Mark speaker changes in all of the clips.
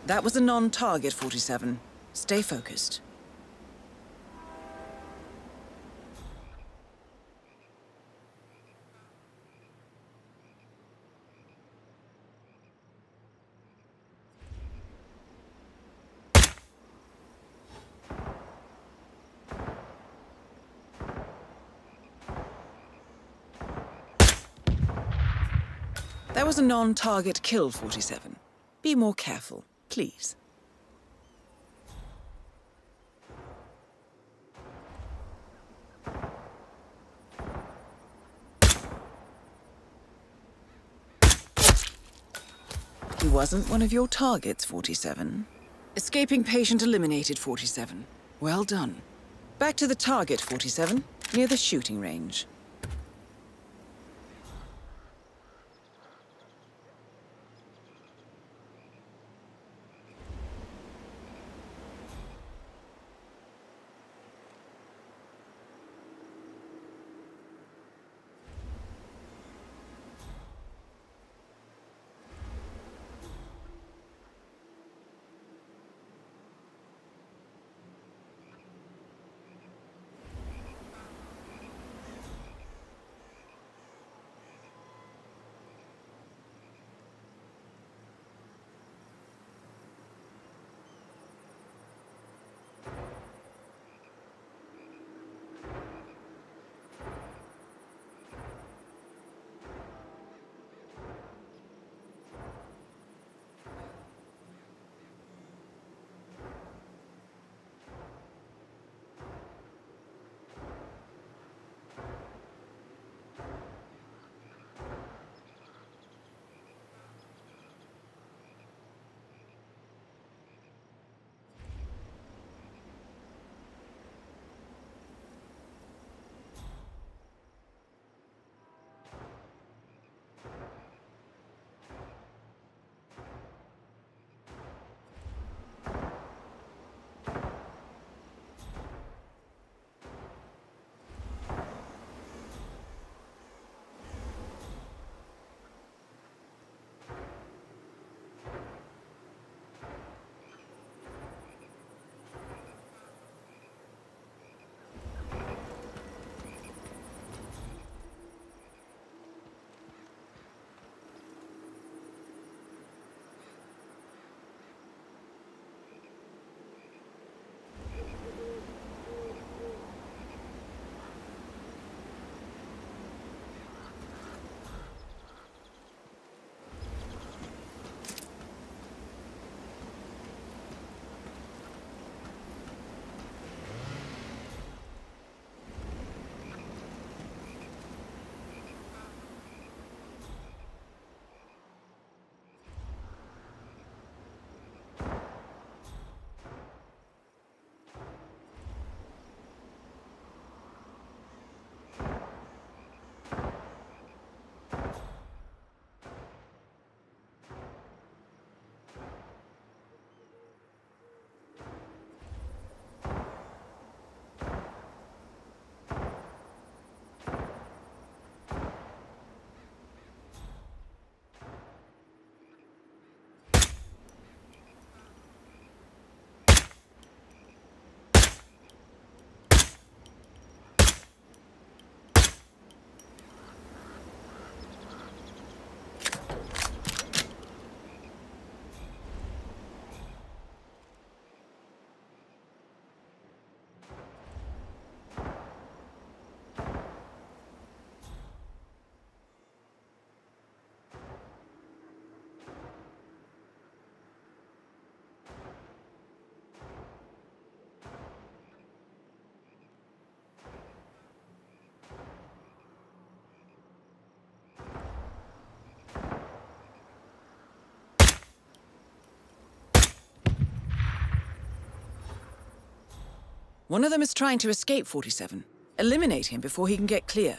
Speaker 1: That was a non-target, 47. Stay focused. That was a non-target kill, 47. Be more careful, please. He wasn't one of your targets, 47. Escaping patient eliminated, 47. Well done. Back to the target, 47, near the shooting range. One of them is trying to escape, 47. Eliminate him before he can get clear.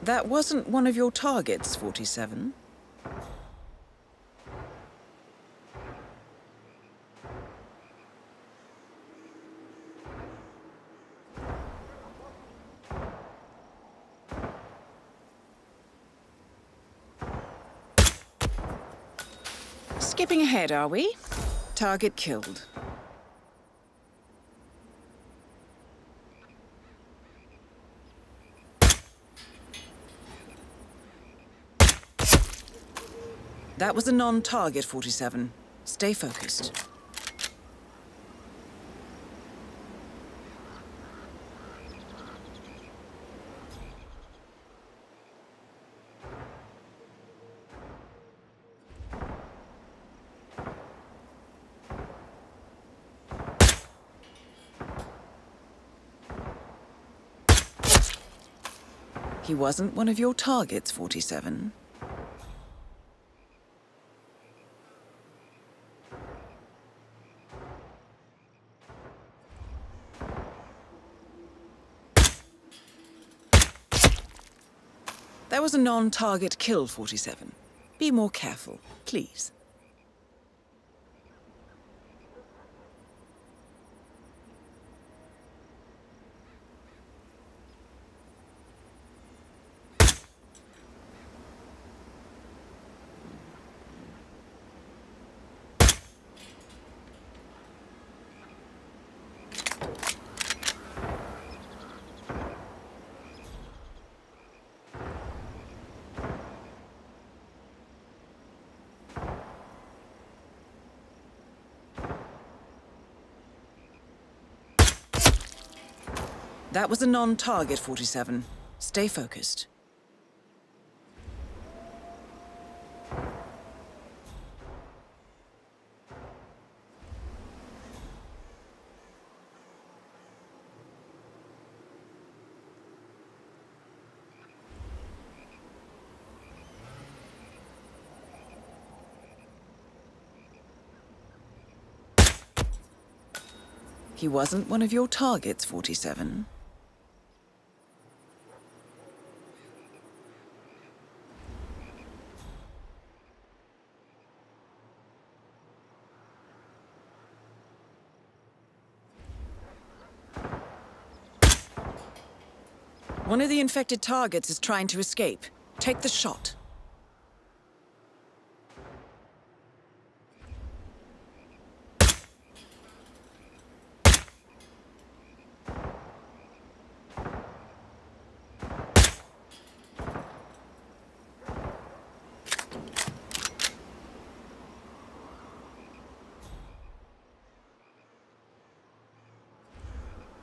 Speaker 1: That wasn't one of your targets, 47. Skipping ahead, are we? Target killed. That was a non-target, 47. Stay focused. He wasn't one of your targets, 47. That was a non-target kill, 47. Be more careful, please. That was a non-target, 47. Stay focused. He wasn't one of your targets, 47. One of the infected targets is trying to escape. Take the shot.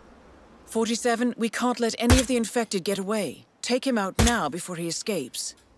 Speaker 1: "47, we can't let any of the infected get away. Take him out now before he escapes."